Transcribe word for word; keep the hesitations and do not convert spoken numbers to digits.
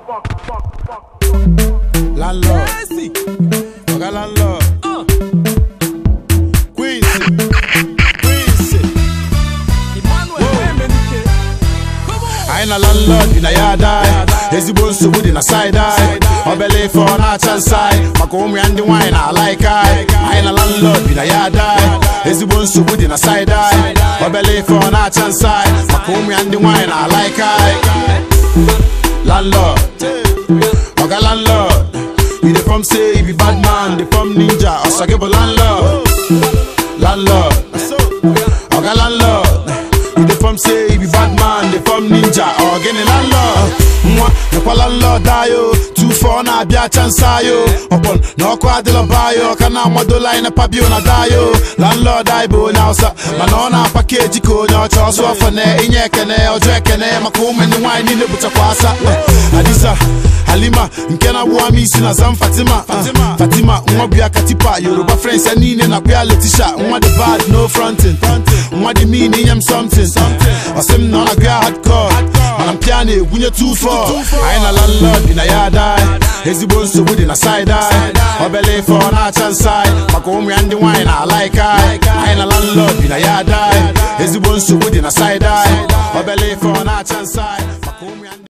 Landlord, Oga landlord, Quincy, Quincy. I ain't a landlord in a yard eye. Ezigbo nsogbu dị na side eye. Obele ife ọ na-acha nside. Maka ụmụ ya ndị nwanyị na like eye. I ain't a landlord in a yard eye. Ezigbo nsogbu dị na side eye. Obele ife ọ na-acha nside. Maka ụmụ ya ndị nwanyị na like eye. Landlord, Oga landlord. You dey from say you be bad man, dey from ninja, or sagebo landlord. Landlord, Oga landlord. You dey from say you be bad man, dey from ninja, or gini landlord. Mwa, nekwa landlord ayo, two four na abia chance ayo. Upon no kwa de la bayo, kana modola ina pabio na dayo. Landlord aibo na osa, manona package ko nyo choso afane inye kene ojo kene makume ni wine ni bucha kwasa. Adisa Halima, nkena wami sina zam Fatima Fatima, Fatima mwabia katipa Yoruba friends ya nini na kuya Letisha. Mwa the bad, no fronting Mwa the meaning, I'm something Osim no na kuya hardcore Man mpiane, gunye two four I ain't a landlord in a yard eye. Ezigbo nsogbu dị na side eye. Obele ife ọ na-acha nside. Maka ụmụ ya ndị nwanyị na like eye. I ain't a landlord in a yard eye. Ezigbo nsogbu dị na side eye. Obele ife ọ na-acha nside.